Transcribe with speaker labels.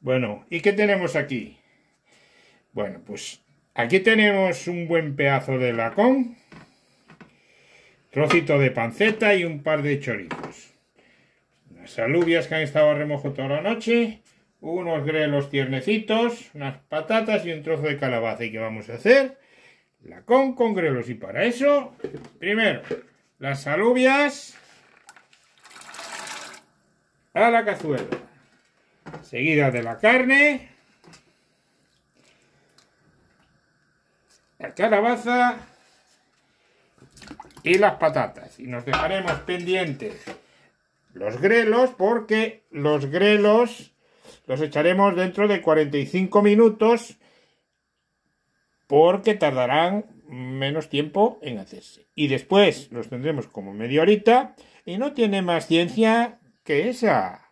Speaker 1: Bueno, ¿y qué tenemos aquí? Bueno, pues aquí tenemos un buen pedazo de lacón, trocito de panceta y un par de chorizos. Unas alubias que han estado a remojo toda la noche, unos grelos tiernecitos, unas patatas y un trozo de calabaza. ¿Y qué vamos a hacer? Lacón con grelos. Y para eso, primero, las alubias a la cazuela, seguida de la carne, la calabaza y las patatas. Y nos dejaremos pendientes los grelos, porque los grelos los echaremos dentro de 45 minutos, porque tardarán menos tiempo en hacerse. Y después los tendremos como media horita y no tiene más ciencia que esa.